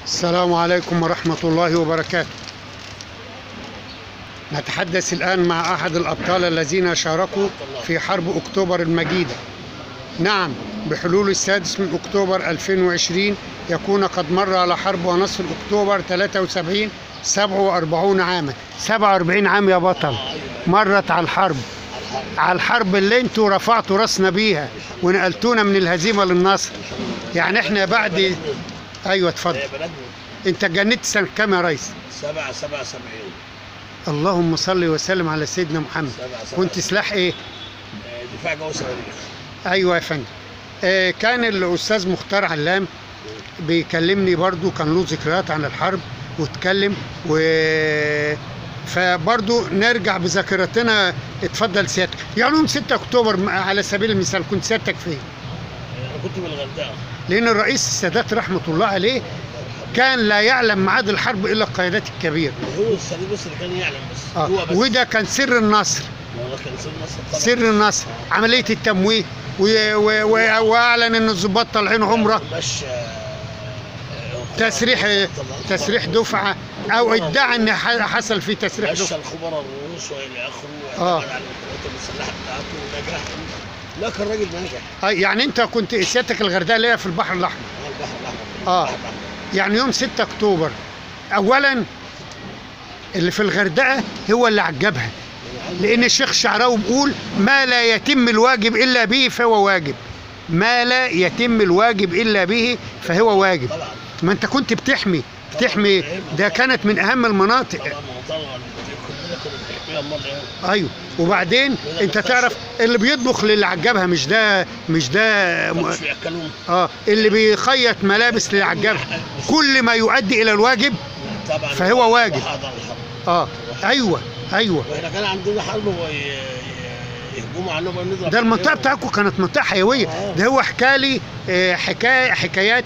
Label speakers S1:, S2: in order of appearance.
S1: السلام عليكم ورحمة الله وبركاته. نتحدث الآن مع أحد الأبطال الذين شاركوا في حرب أكتوبر المجيدة. نعم، بحلول السادس من أكتوبر 2020 يكون قد مر على حرب ونصر أكتوبر 73 47 عاما. 47 عام يا بطل مرت على الحرب اللي انتوا رفعتوا راسنا بيها ونقلتونا من الهزيمة للنصر. يعني احنا بعد ايوه اتفضل. انت اتجندت سنة كام يا ريس؟
S2: 77.
S1: اللهم صل وسلم على سيدنا محمد. كنت سلاح ايه؟
S2: دفاع جوي صواريخ.
S1: ايوه يا فندم. كان الاستاذ مختار علام بيكلمني برضو، كان له ذكريات عن الحرب واتكلم فبرضو نرجع بذاكرتنا. اتفضل سيادتك. يعني يوم 6 اكتوبر على سبيل المثال كنت سيادتك فين؟
S2: انا كنت بالغردقه.
S1: لان الرئيس السادات رحمه الله عليه كان لا يعلم ميعاد الحرب الا القيادات الكبيره.
S2: هو السادات بس اللي كان يعلم بس. هو بس.
S1: وده كان سر النصر.
S2: والله كان سر النصر طبعا.
S1: سر النصر عمليه التمويه واعلن ان الضباط طالعين عمره.
S2: مش
S1: تسريح دفعه او ادعى ان حصل فيه تسريح دفعه.
S2: مشى الخبراء الروس والى اخره على القوات المسلحه بتاعته ونجح. لا كان راجل ناجح.
S1: يعني انت كنت سيادتك الغردقه اللي هي في البحر الاحمر.
S2: البحر الاحمر.
S1: يعني يوم 6 اكتوبر اولا اللي في الغردقه هو اللي عجبها، لان الشيخ شعراوي بيقول ما لا يتم الواجب الا به فهو واجب. ما لا يتم الواجب الا به فهو واجب. ما انت كنت بتحمي ده كانت من اهم المناطق. ايوه. وبعدين انت تعرف اللي بيطبخ للي عجبها مش ده اللي بيخيط ملابس للي عجبها. كل ما يؤدي الى الواجب فهو واجب. ايوه.
S2: واحنا كان عندنا حرب ويهجموا علينا ونضرب.
S1: ده المنطقه بتاعتكم كانت منطقه حيويه. ده هو حكى لي حكايات.